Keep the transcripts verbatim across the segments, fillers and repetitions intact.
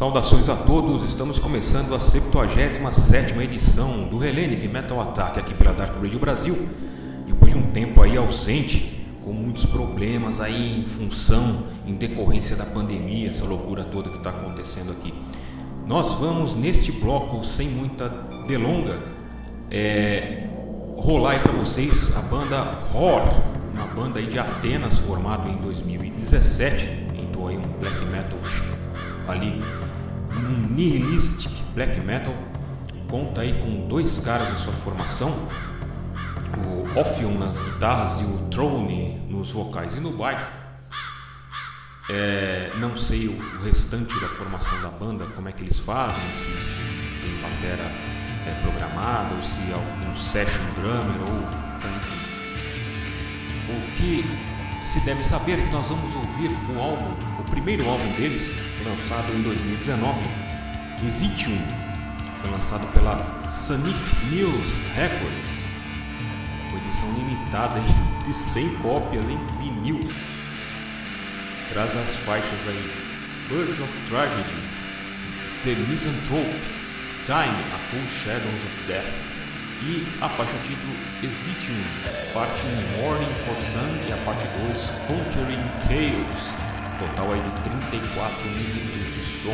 Saudações a todos, estamos começando a septuagésima sétima edição do Hellenic Metal Attack aqui pela Dark Radio Brasil. Depois de um tempo aí ausente, com muitos problemas aí em função, em decorrência da pandemia, essa loucura toda que está acontecendo aqui. Nós vamos neste bloco, sem muita delonga, é, rolar aí para vocês a banda Horror, uma banda aí de Atenas, formada em dois mil e dezessete, entrou aí um black metal ali, um nihilistic black metal, conta aí com dois caras em sua formação, o Ophion nas guitarras e o Throne nos vocais e no baixo. É, não sei o, o restante da formação da banda, como é que eles fazem, se, se tem batera é, programada ou se é algum session drummer ou enfim. O que se deve saber é que nós vamos ouvir o álbum, o primeiro álbum deles, lançado em dois mil e dezenove, Ezekiel, foi lançado pela Sonic Mills Records, uma edição limitada de cem cópias em vinil. Traz as faixas aí Birth of Tragedy, The Misanthrope, Time, A Cold Shadows of Death e a faixa título Ezekiel, parte um Mourning for Sun e a parte dois Conquering Chaos, total aí de trinta e quatro minutos de som.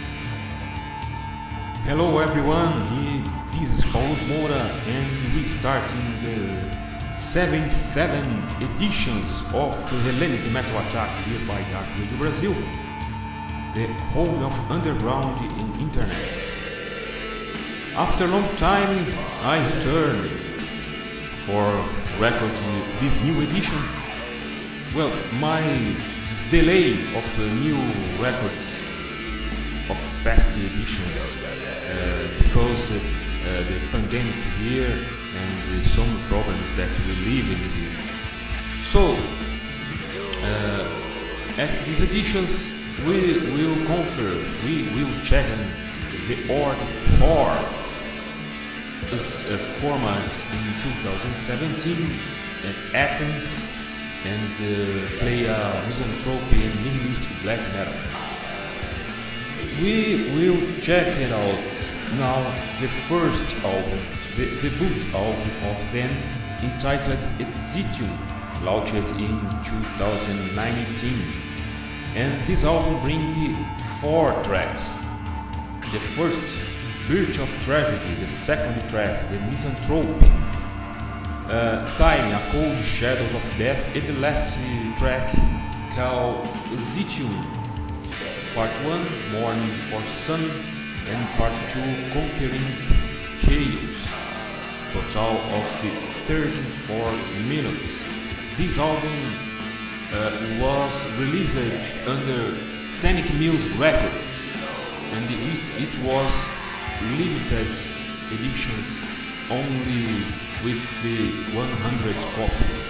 Hello everyone, he, this is Paulo Moura and we starting the seventy-seven editions of Hellenic Metal Attack here by Dark Radio Brasil, the home of underground and internet. After a long time I returned for recording this new edition. Well, my delay of uh, new records of past editions uh, because uh, uh, the pandemic here and uh, some problems that we live in here. So uh, at these editions we will confer, we will check the Ord Horror is uh, formed in two thousand seventeen at Athens and uh, play a misanthropy and nihilistic black metal. We will check it out now, the first album, the debut album of them, entitled Ezekiel, launched in two thousand nineteen. And this album brings four tracks. The first, Birth of Tragedy, the second track, The Misanthrope, uh, Time, A Cold Shadows of Death, and the last track called Ezekiel, part one, Mourning for Sun, and part two, Conquering Chaos, total of thirty-four minutes. This album uh, was released under Sonic Mills Records, and it, it was limited editions only with uh, one hundred copies.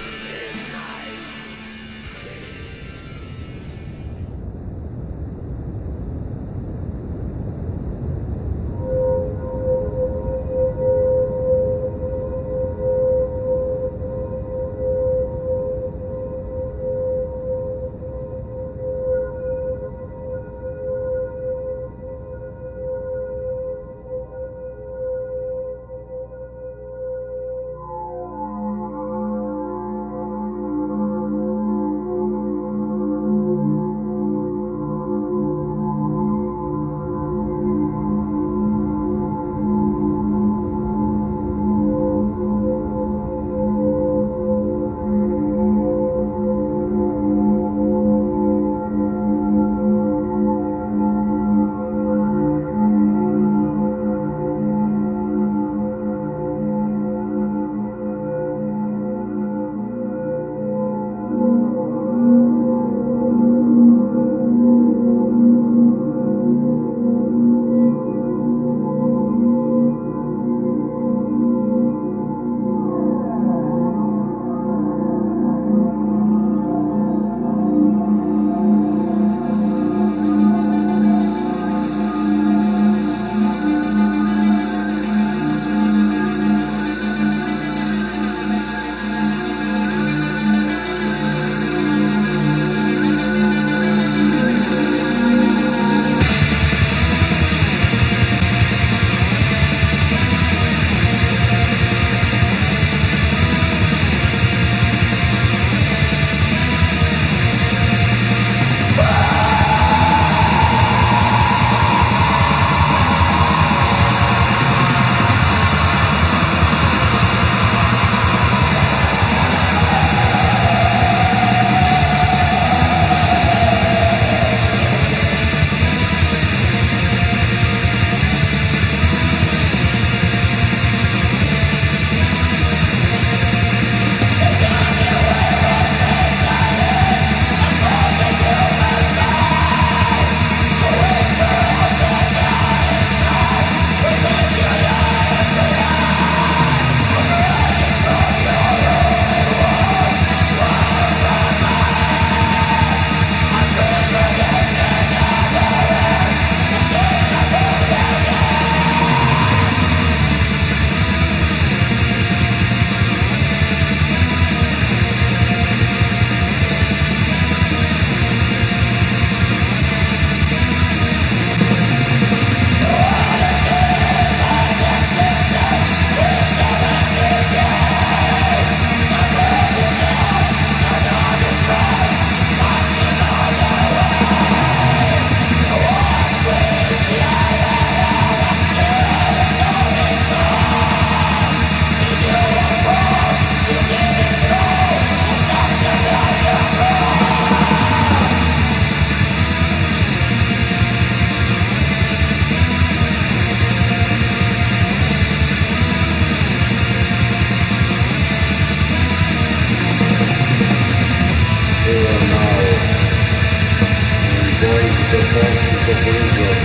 the forces of reason.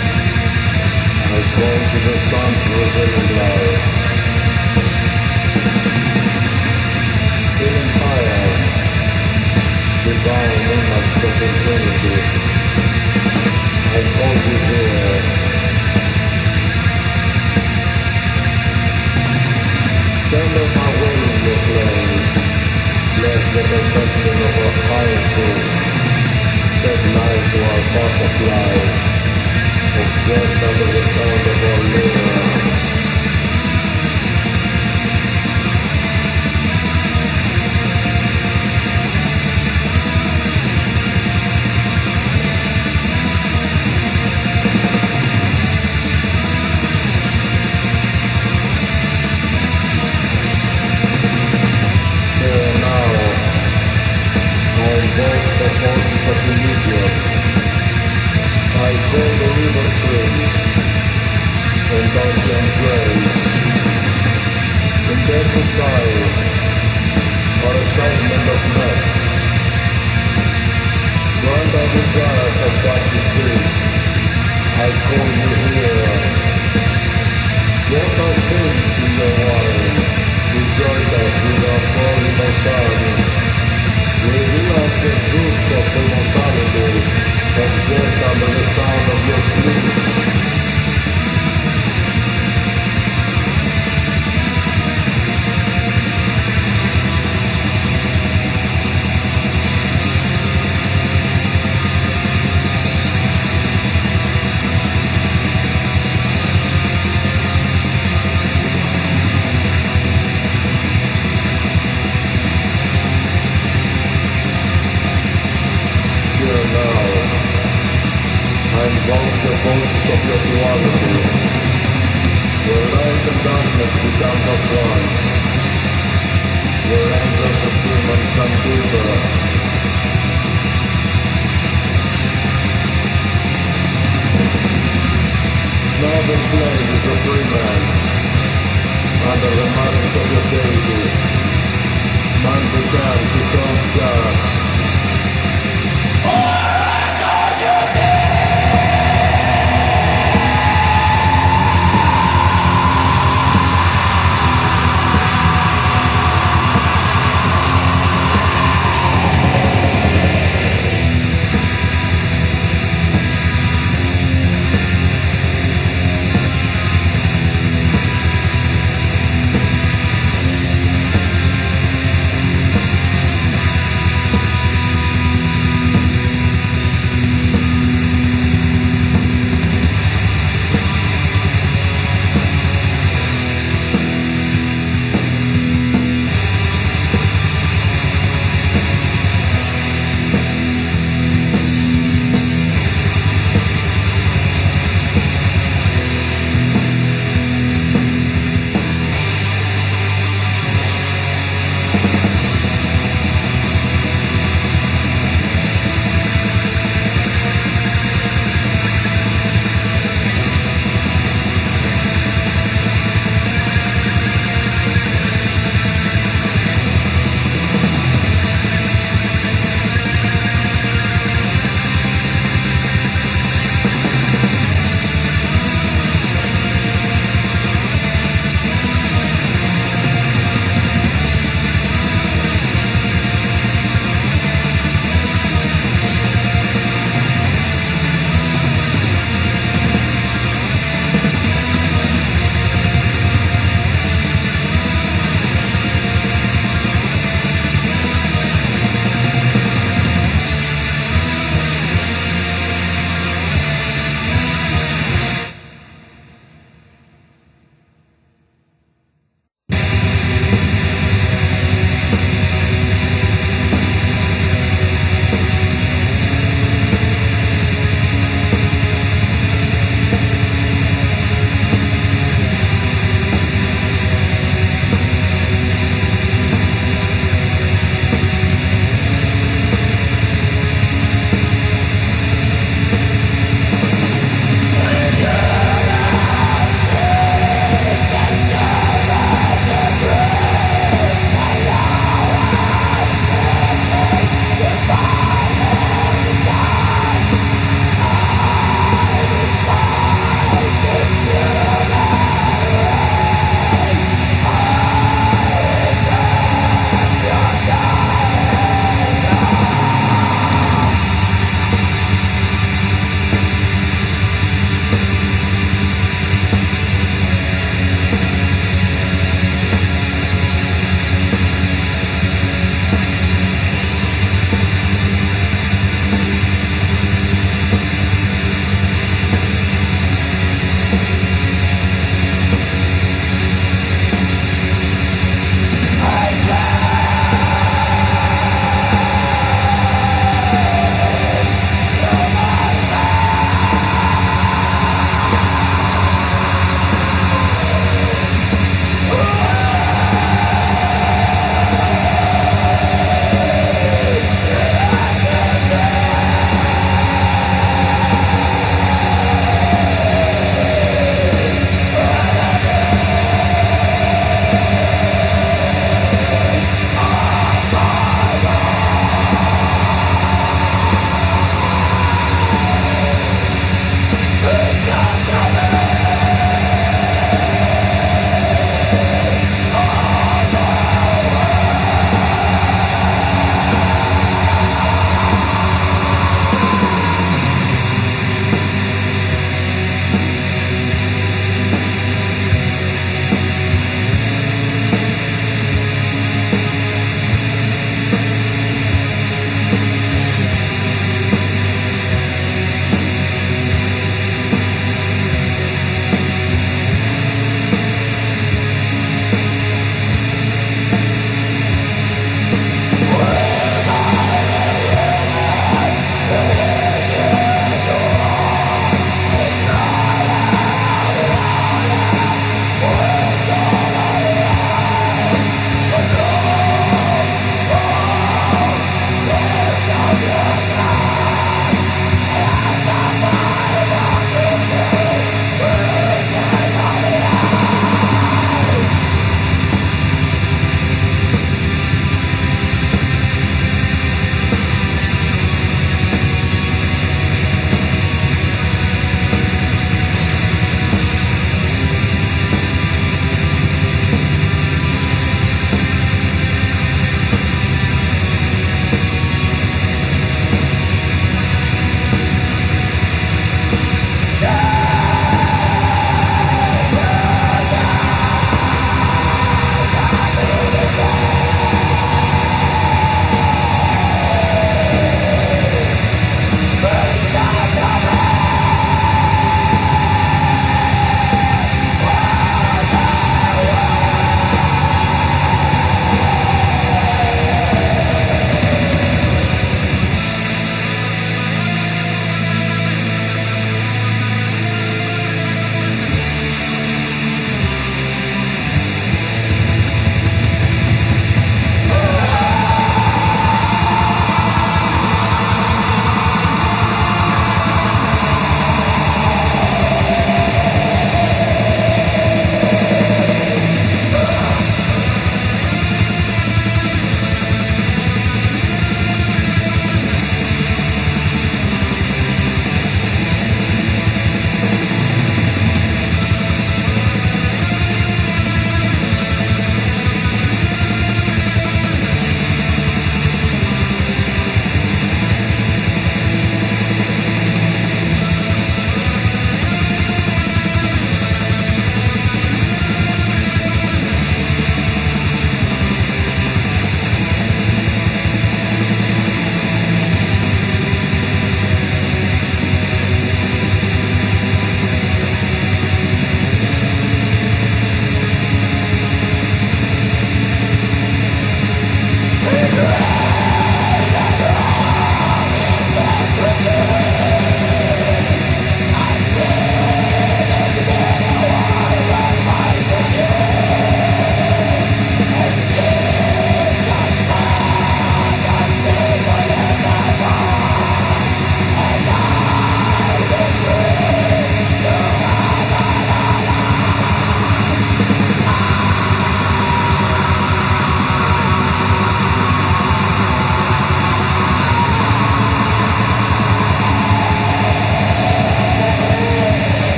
I call to the sun's revealing light. Feeling higher, divine image of infinity. I call you here. Kindle my will in your flames. Bless the perfection of our higher truth. Set light to our path of life. Obsessed under the sound of our lyre. The forces of illusion. I call the river springs and ocean grace. In desert fire, or excitement of meth. Grant our desire for body feast. I call you here. Wash our sins in your wine. Rejoice us with our prodigal son. Reveal us the truth of immortality, obsessed under the sound of your plea. Invoke the forces of your duality, where light and darkness becomes as one, where angels and demons can differ. Now the slave is a free man, under the magic of your deity. Man becomes his own God.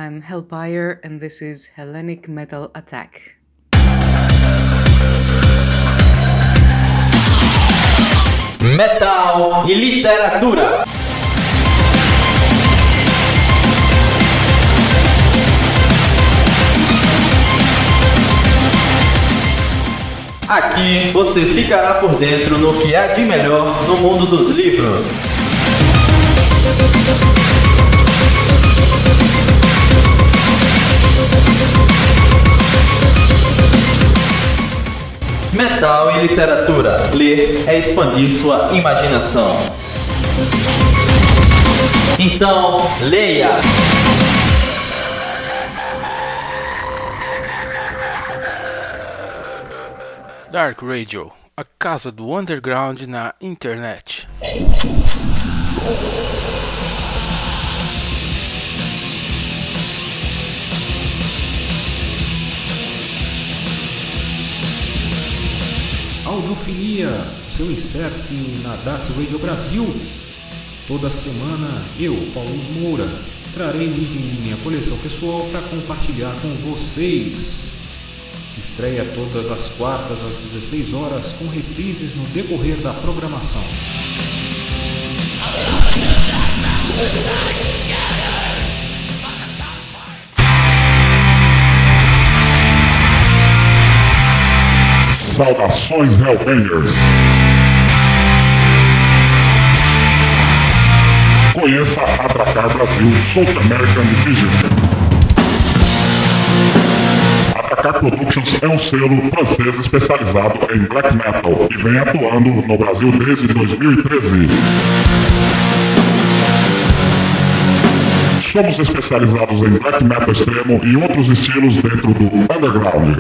I'm Hellpire and this is Hellenic Metal Attack. Metal e literatura. Aqui você ficará por dentro no que há de melhor no mundo dos livros. Metal e literatura. Ler é expandir sua imaginação. Então, leia! Dark Radio, a casa do underground na internet. Audiofilia, seu insert na Dark Radio Brasil. Toda semana eu, Paulo Moura, trarei um item de minha coleção pessoal para compartilhar com vocês. Estreia todas as quartas às dezesseis horas, com reprises no decorrer da programação. Saudações, Hellbangers! Conheça a Drakkar Brasil South American Division. A Drakkar Productions é um selo francês especializado em black metal e vem atuando no Brasil desde dois mil e treze. Somos especializados em black metal extremo e outros estilos dentro do underground.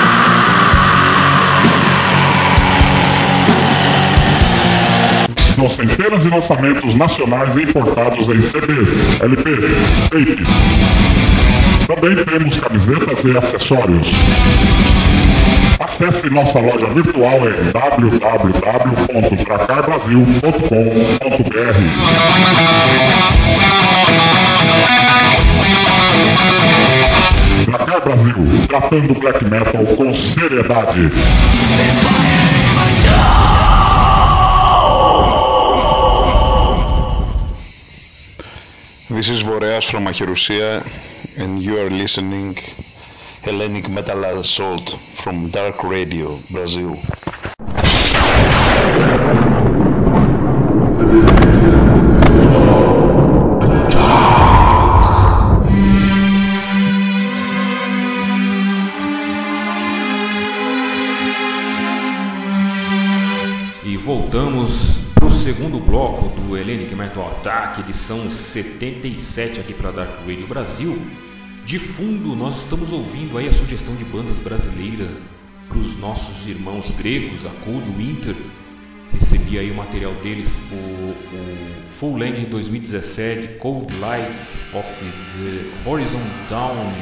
São centenas de lançamentos nacionais e importados em C Ds, L Ps, tapes. Também temos camisetas e acessórios. Acesse nossa loja virtual em w w w ponto drakkar brasil ponto com ponto b r. Drakkar Brasil, tratando black metal com seriedade. This is Boreas from Acherusia, and you are listening Hellenic Metal Assault from Dark Radio, Brazil. E voltamos para o segundo bloco do Hellenic Metal Attack, edição setenta e sete aqui para Dark Radio Brasil. De fundo nós estamos ouvindo aí a sugestão de bandas brasileiras para os nossos irmãos gregos, a Cold Winter. Recebi aí o material deles, o, o Full Length dois mil e dezessete, Cold Light of the Horizon Dawn,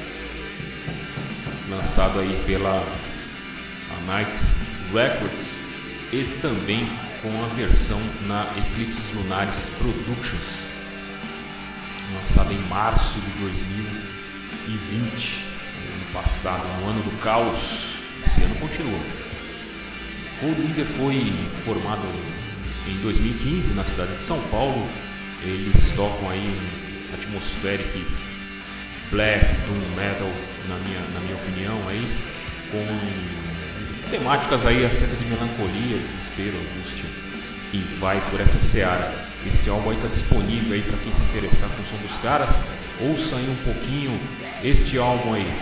lançado aí pela a Night Records, e também com a versão na Eclipses Lunares Productions, lançada em março de dois mil e vinte, ano passado, no ano do caos. Esse ano continua. Cold Winter foi formado em dois mil e quinze na cidade de São Paulo. Eles tocam aí um atmospheric black doom metal, na minha, na minha opinião, aí, com temáticas aí acerca de melancolia, desespero, angústia, e vai por essa seara. Esse álbum aí tá disponível aí para quem se interessar com o som dos caras. Ouça aí um pouquinho este álbum aí.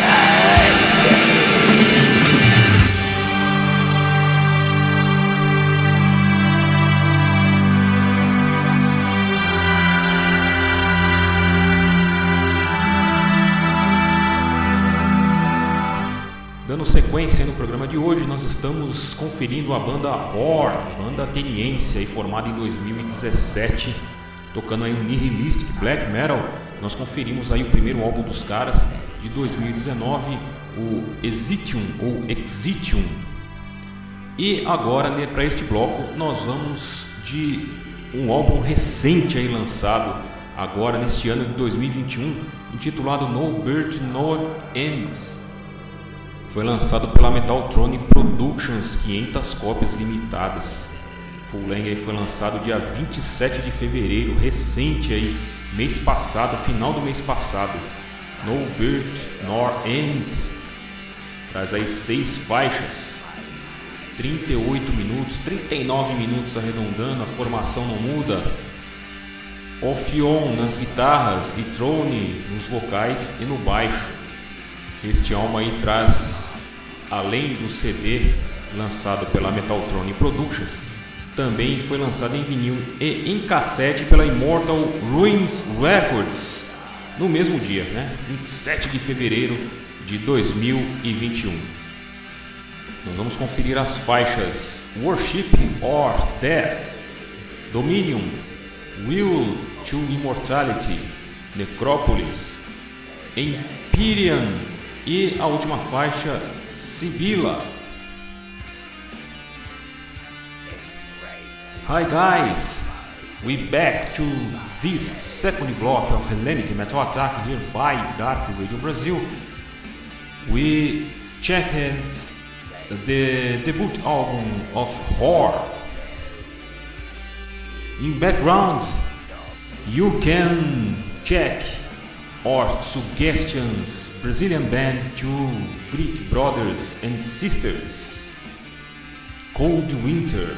Dando sequência no programa de hoje, nós estamos conferindo a banda Horror, banda ateniense aí, formada em dois mil e dezessete, tocando aí um nihilistic black metal. Nós conferimos aí o primeiro álbum dos caras de dois mil e dezenove, o Exitium ou Exitium. E agora, né, para este bloco, nós vamos de um álbum recente aí lançado agora neste ano de dois mil e vinte e um, intitulado No Birth No Ends. Foi lançado pela Metaltronic Productions, quinhentas cópias limitadas. Full Length aí foi lançado dia vinte e sete de fevereiro, recente aí, mês passado, final do mês passado. No Birth Nor Ends. Traz aí seis faixas, trinta e oito minutos, trinta e nove minutos arredondando, a formação não muda. Off-on nas guitarras e Throne nos vocais e no baixo. Este álbum aí traz, além do C D lançado pela Metaltronic Productions, também foi lançado em vinil e em cassete pela Immortal Ruins Records no mesmo dia, né? vinte e sete de fevereiro de dois mil e vinte e um. Nós vamos conferir as faixas Worship or Death, Dominion, Will to Immortality, Necropolis, Empyrean e a última faixa Sibylla. Hi guys, we back to this second block of Hellenic Metal Attack here by Dark Radio Brazil. We checked the debut album of Horror. In background, you can check our suggestions, Brazilian band to Greek brothers and sisters, Cold Winter.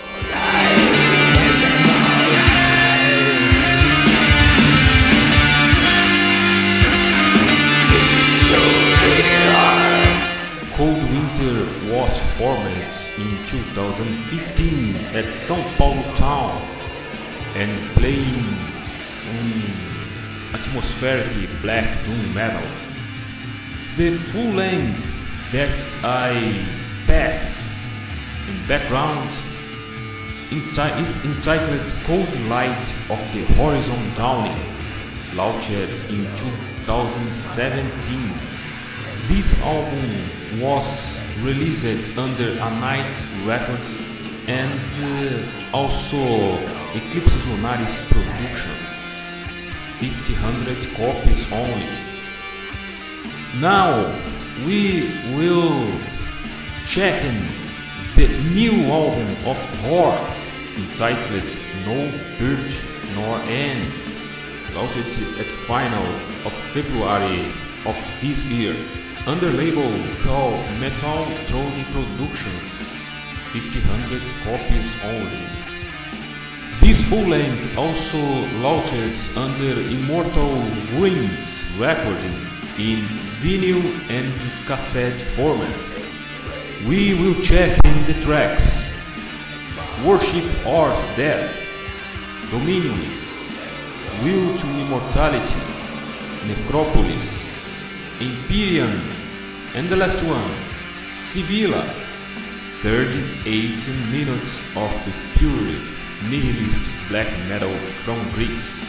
Cold Winter was formed in two thousand fifteen at São Paulo town and playing um, atmospheric black doom metal. The full length that I pass in background enti- is entitled Cold Light of the Horizon Dawning, launched in two thousand seventeen. This album was released under Anite Records and uh, also Eclipse Lunaris Productions, fifteen hundred copies only. Now we will check in the new album of Horror entitled No Birth Nor End, launched at final of February of this year under label called Metaltronic Productions, fifteen hundred copies only. This full length also launched under Immortal Ruins Recording in vinyl and cassette formats. We will check in the tracks Worship or Death, Dominion, Will to Immortality, Necropolis, Empyrean, and the last one, Sibylla. thirty-eight minutes of pure nihilist black metal from Greece.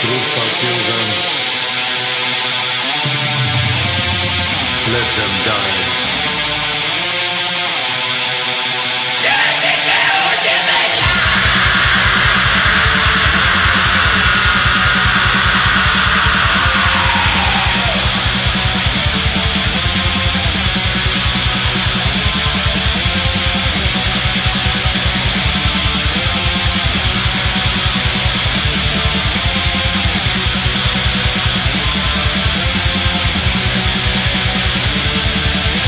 truth shall kill them. Let them die. Death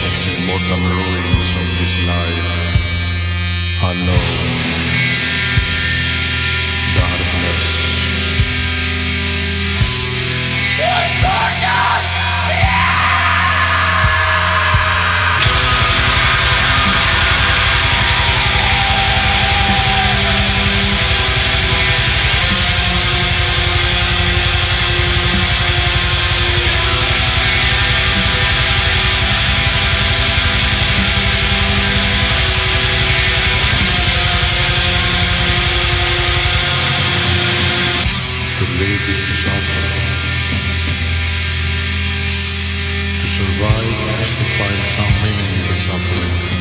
of the mortal ruins of this life, unknown darkness. To live is to suffer. To survive is to find some meaning in the suffering.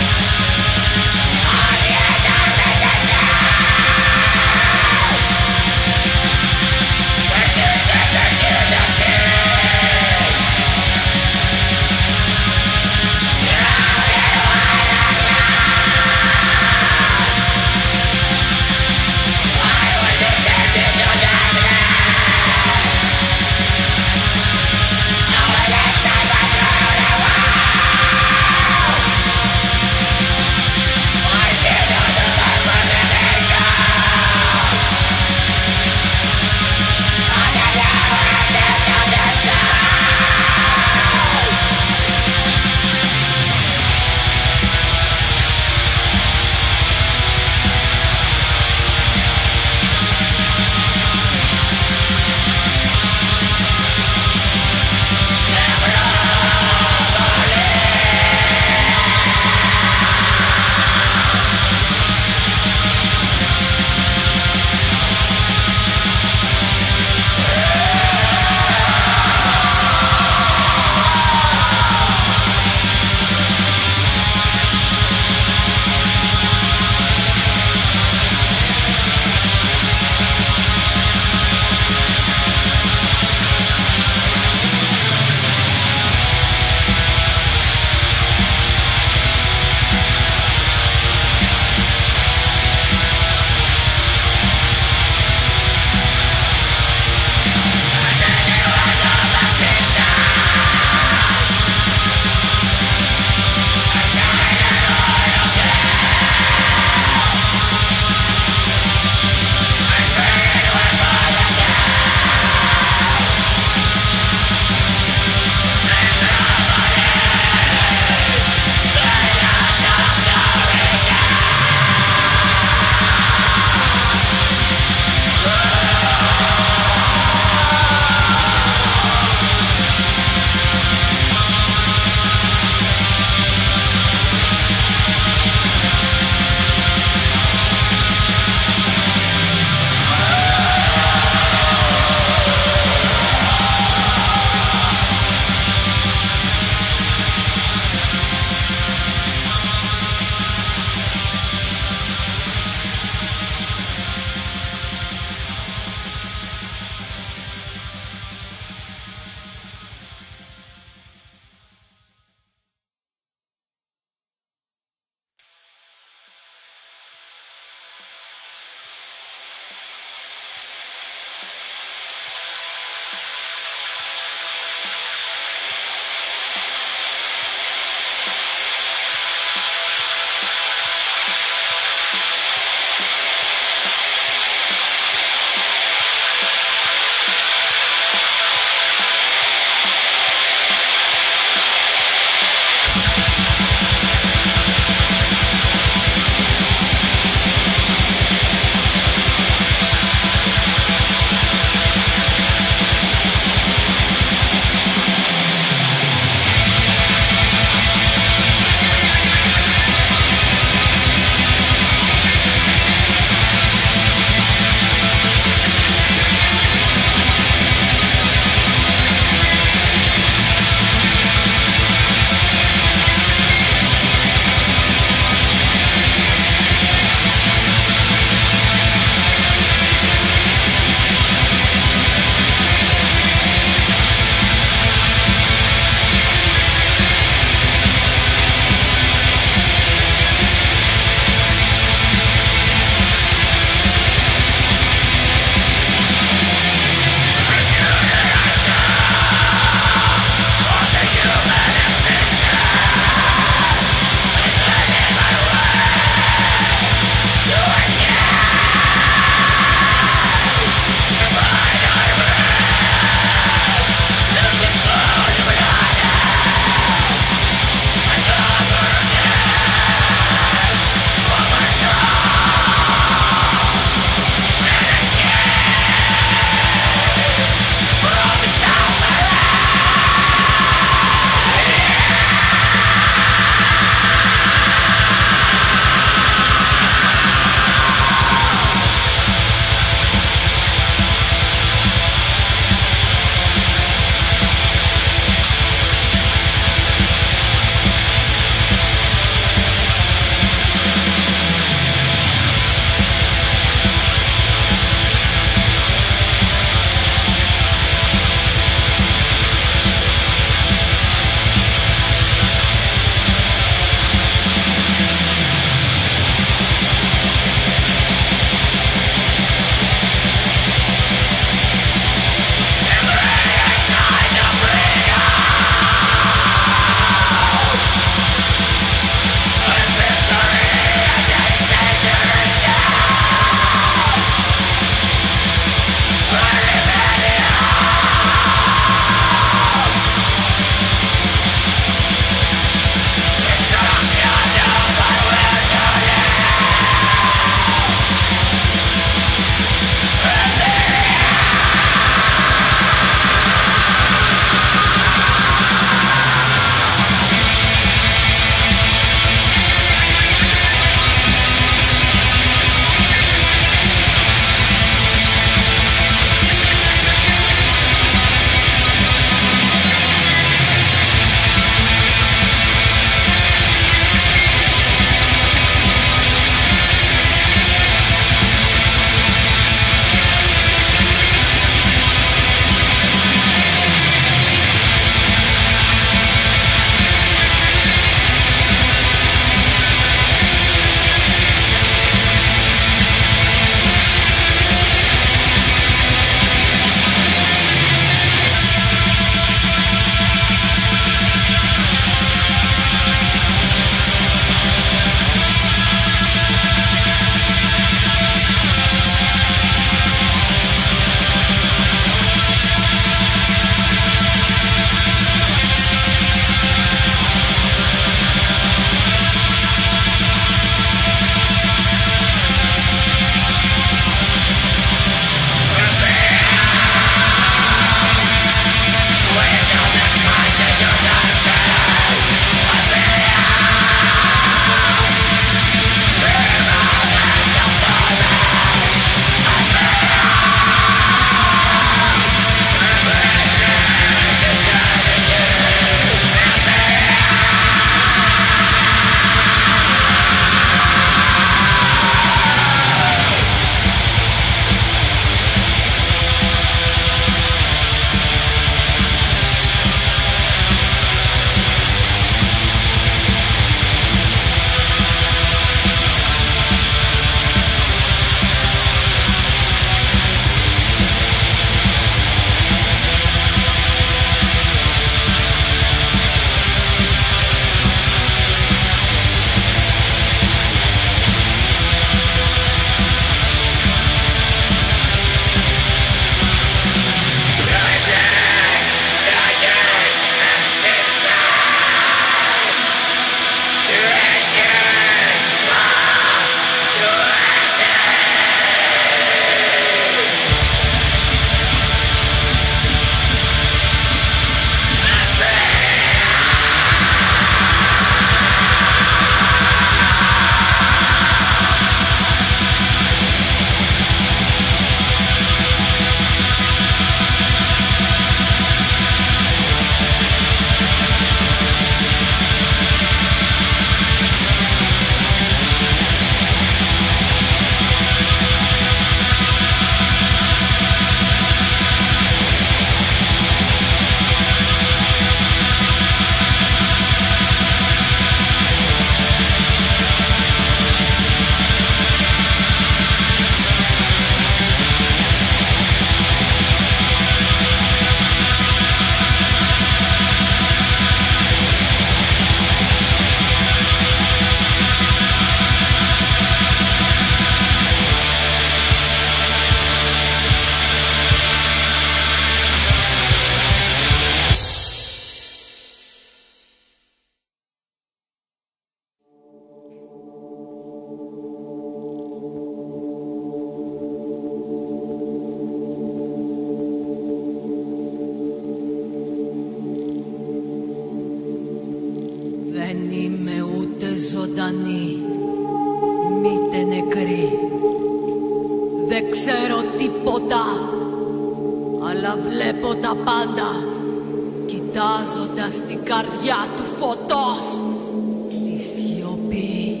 ούτε ζωντανοί, μήτε νεκροί. Δεν ξέρω τίποτα, αλλά βλέπω τα πάντα, κοιτάζοντας την καρδιά του φωτός, τη σιωπή.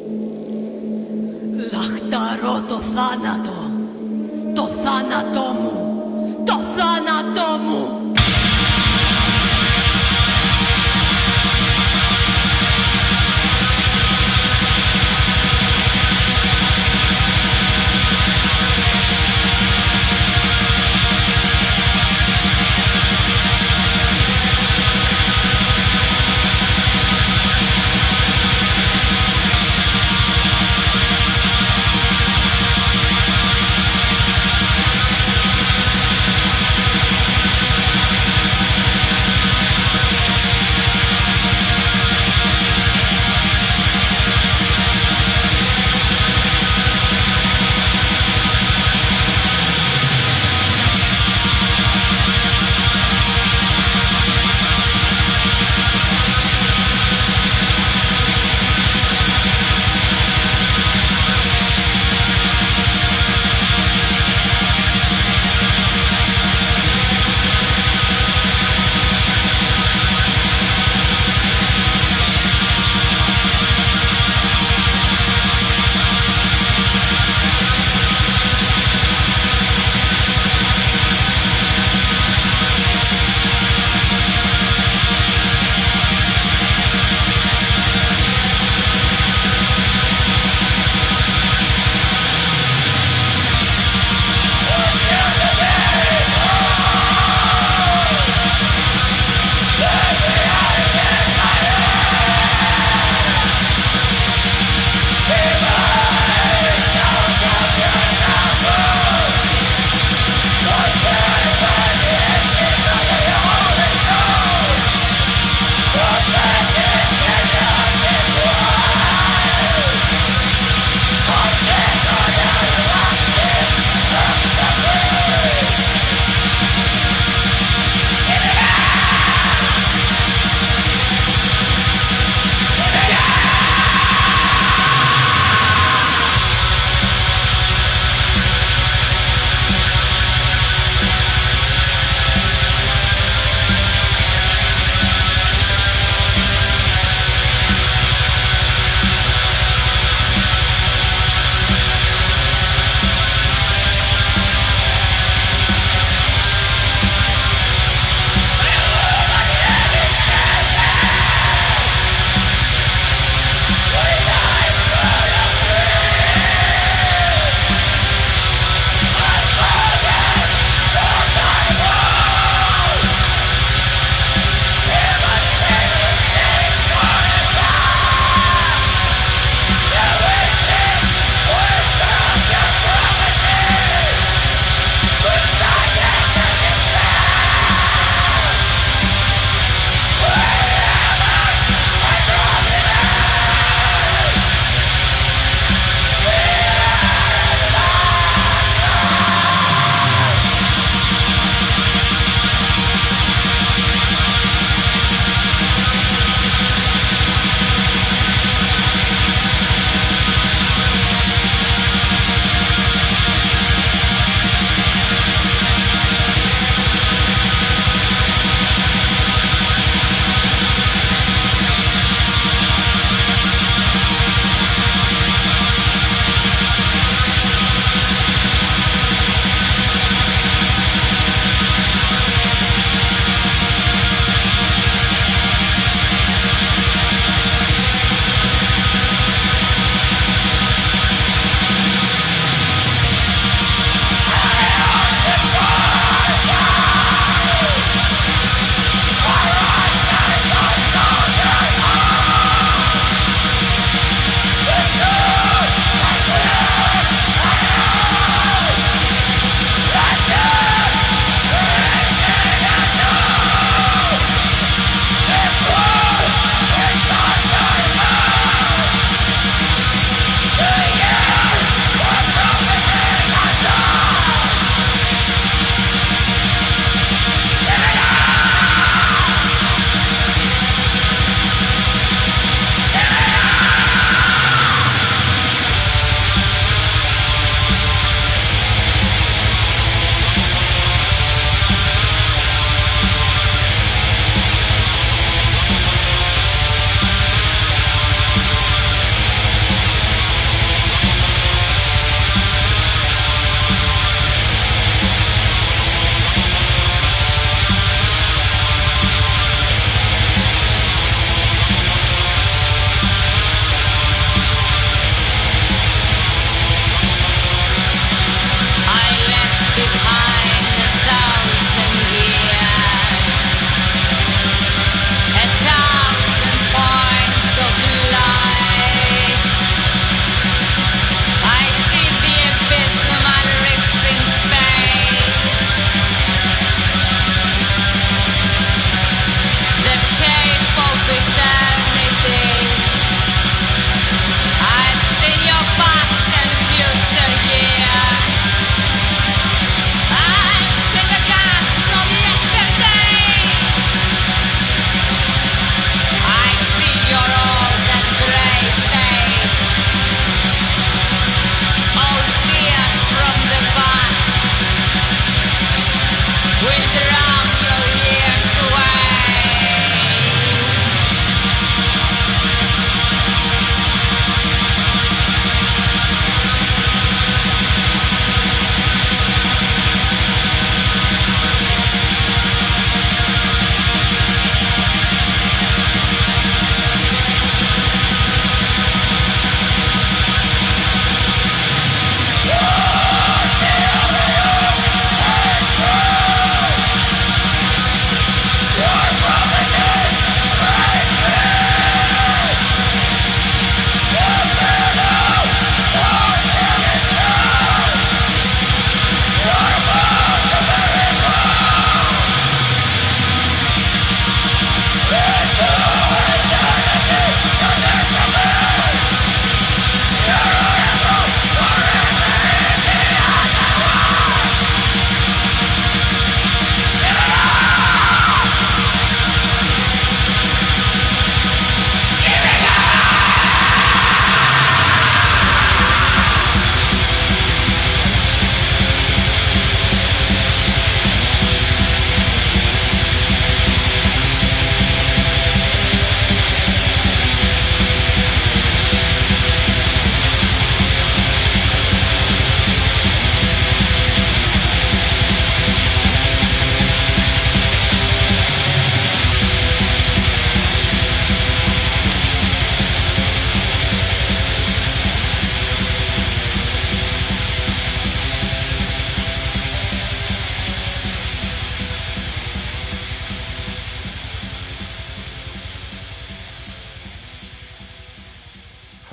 Λαχταρώ το θάνατο, το θάνατό μου, το θάνατό μου.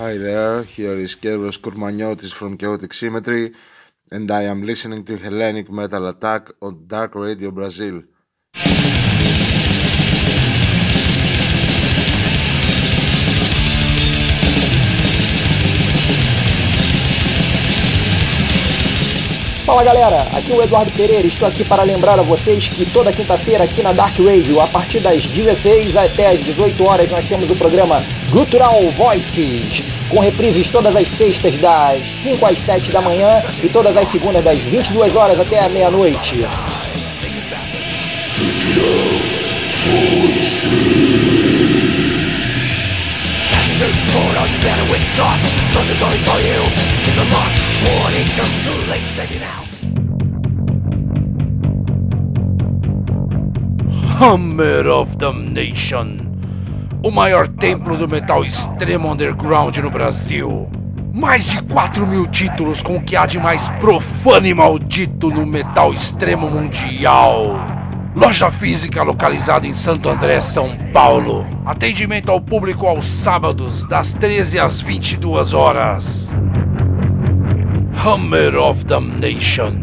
Hi there, here is Kevros Kourmaniotis from Chaotic Symmetry, and I am listening to Hellenic Metal Attack on Dark Radio Brazil. Fala galera, aqui é o Eduardo Pereira, estou aqui para lembrar a vocês que toda quinta-feira aqui na Dark Radio, a partir das dezesseis até as dezoito horas, nós temos o programa Guttural Voices, com reprises todas as sextas das cinco às sete da manhã e todas as segundas das vinte e duas horas até a meia-noite. Hammer of Damnation, o maior templo do metal extremo underground no Brasil. Mais de quatro mil títulos com o que há de mais profano e maldito no metal extremo mundial. Loja física localizada em Santo André, São Paulo. Atendimento ao público aos sábados, das treze às vinte e duas horas. Hammer of Damnation.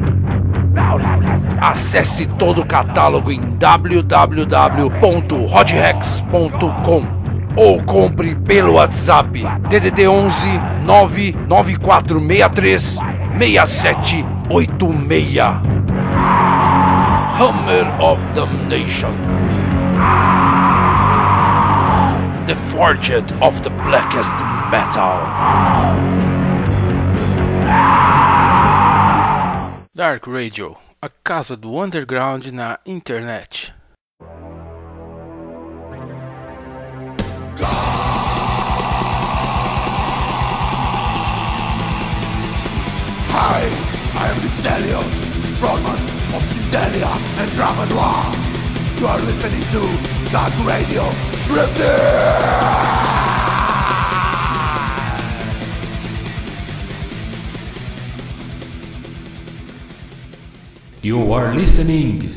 Acesse todo o catálogo em w w w ponto rodrex ponto com ou compre pelo WhatsApp D D D onze nove nove quatro seis três seis sete oito seis. Hammer of Damnation, the forged of the blackest metal. Dark Radio, a casa do underground na internet. Hi, I am Victelios, frontman of Synthelia and Drama Noir. You are listening to Dark Radio Brazil! You are listening.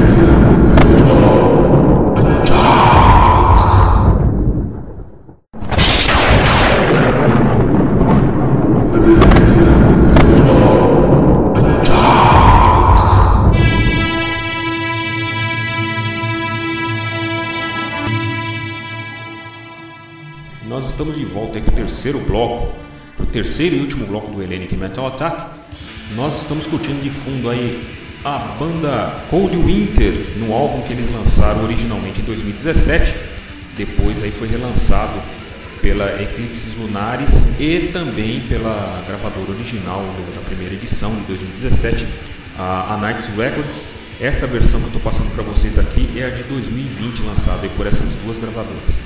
Nós estamos de volta aqui para o terceiro bloco, para o terceiro e último bloco do Hellenic Metal Attack. Nós estamos curtindo de fundo aí a banda Cold Winter no álbum que eles lançaram originalmente em dois mil e dezessete, depois aí foi relançado pela Eclipses Lunares e também pela gravadora original da primeira edição de dois mil e dezessete, a Nights Records. Esta versão que eu estou passando para vocês aqui é a de dois mil e vinte, lançada aí por essas duas gravadoras.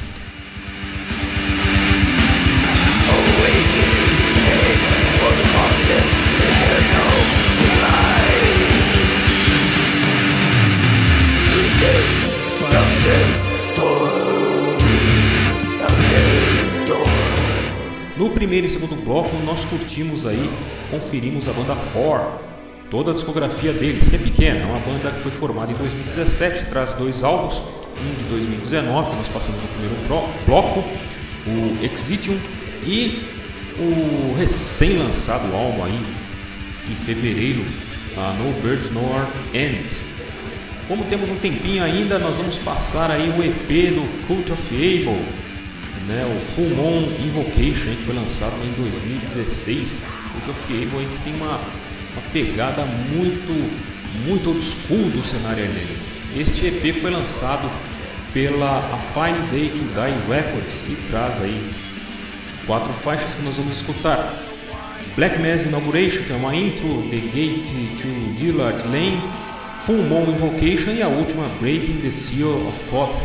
No primeiro e segundo bloco nós curtimos aí, conferimos a banda Horror, toda a discografia deles, que é pequena, é uma banda que foi formada em dois mil e dezessete, traz dois álbuns, um de dois mil e dezenove, nós passamos no primeiro bloco, o Exitium, e o recém-lançado álbum aí em fevereiro, a No Birds Nor Ends. Como temos um tempinho ainda, nós vamos passar aí o E P do Cult of Abel, né, o Full Moon Invocation, que foi lançado em dois mil e dezesseis. O Cult of Abel aí tem uma, uma pegada muito, muito old school do cenário helênico. Este E P foi lançado pela A Fine Day to Die Records e traz aí quatro faixas que nós vamos escutar: Black Mass Inauguration, que é uma intro, The Gate to Dillard Lane, Full Moon Invocation e a última, Breaking the Seal of Thoth.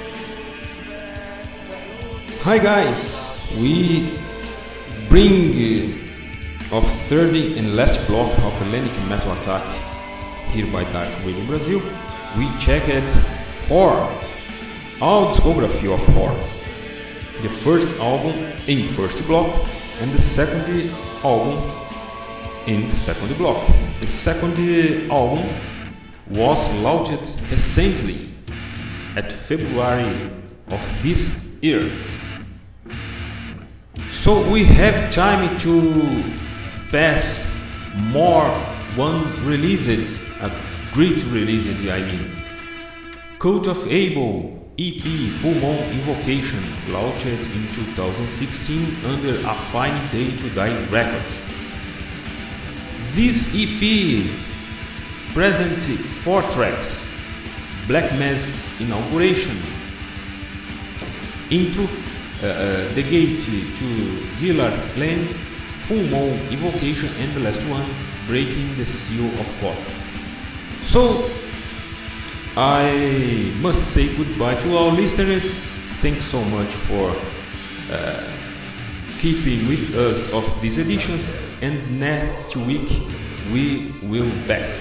Hi guys, we bring of third and last block of Hellenic Metal Attack here by Dark Radio Brazil. We checked Horror, all discography of Horror. The first album in first block and the second album in second block. The second album was launched recently at February of this year. So we have time to pass more one released, a great release, I mean. Cult of Abel E P Full Moon Invocation, launched in two thousand sixteen under A Fine Day to Die Records. This E P presents four tracks: Black Mass Inauguration, Into uh, uh, the Gate to Dillard's Lane, Full Moon Invocation, and the last one, Breaking the Seal of Coffee. So I must say goodbye to our listeners. Thanks so much for uh, keeping with us of these editions, and next week we will back.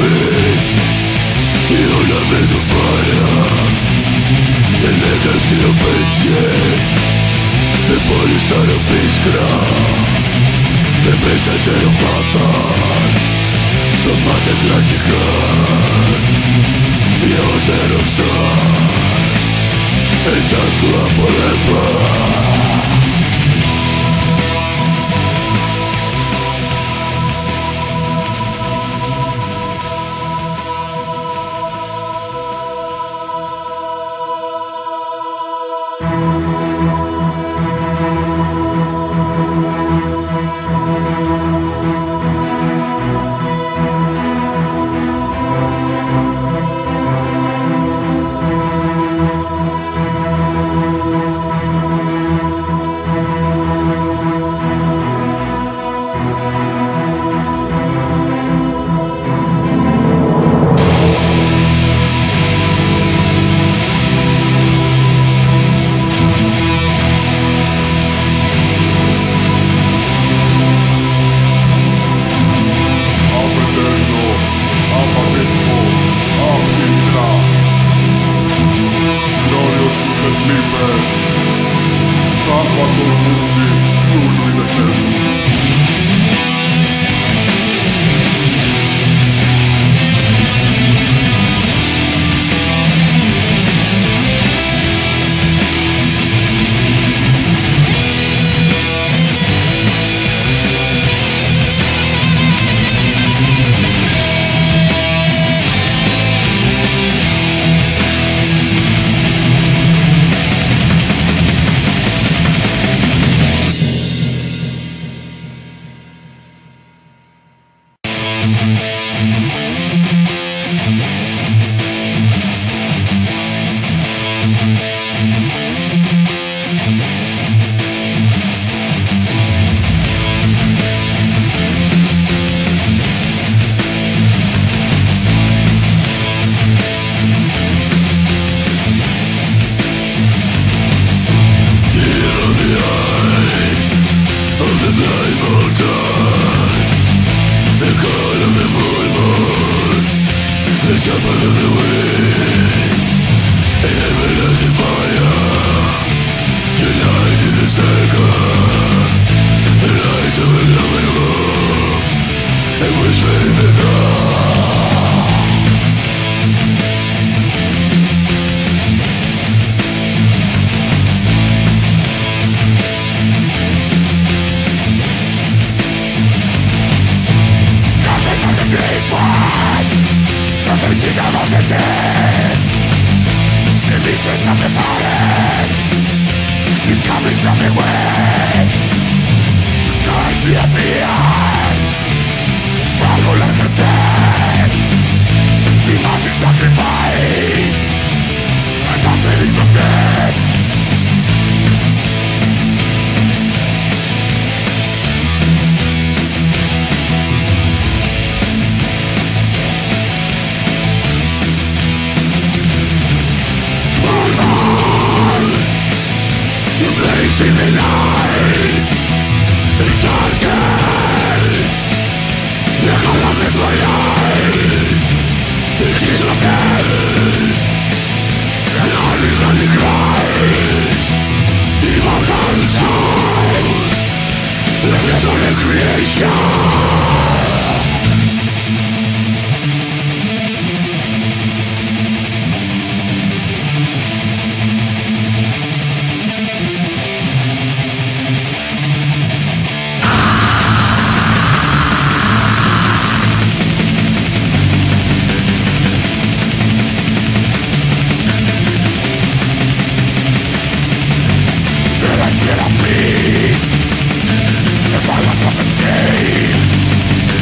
street. The ornament of fire, the legacy of ancient, the police not of Iskra, the messenger of Bathan, the mother Atlantican, the order of Sun, and just grow forever. The violence of the states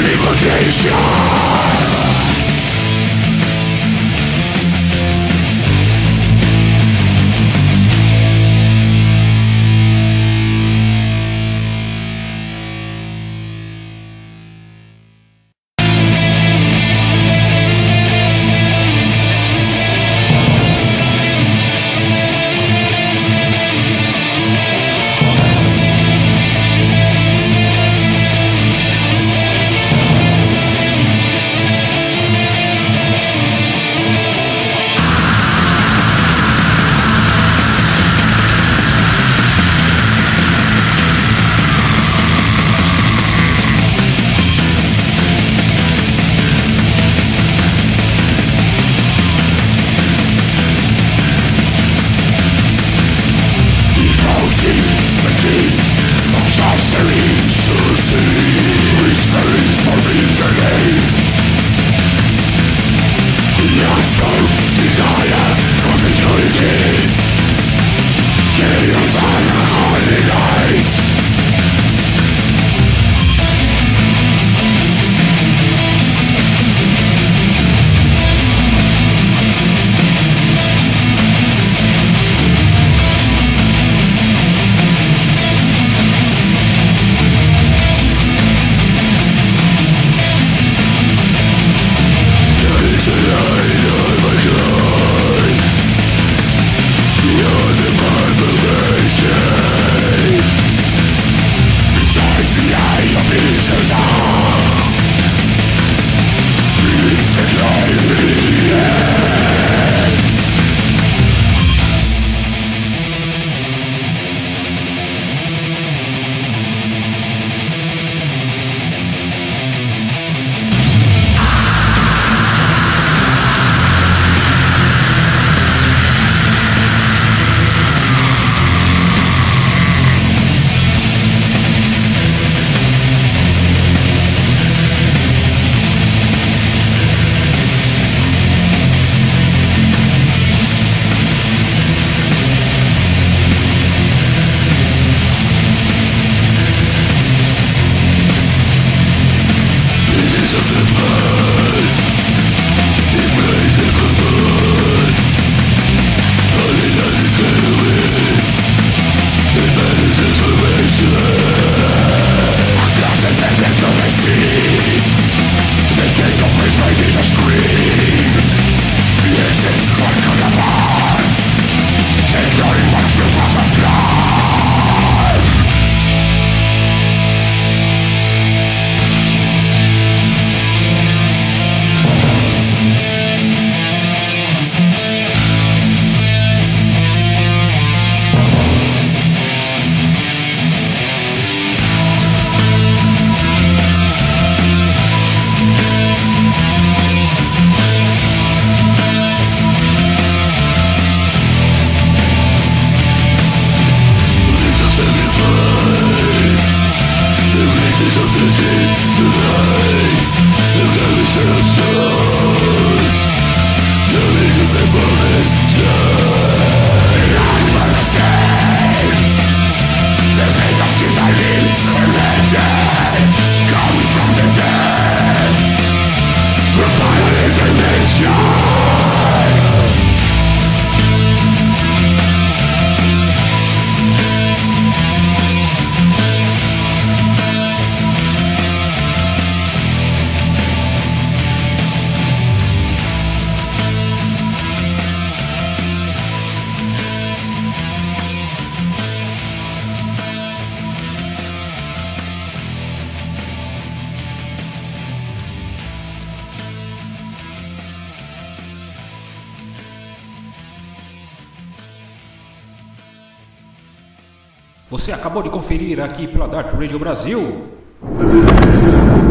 Você acabou de conferir aqui pela Dark Radio Brasil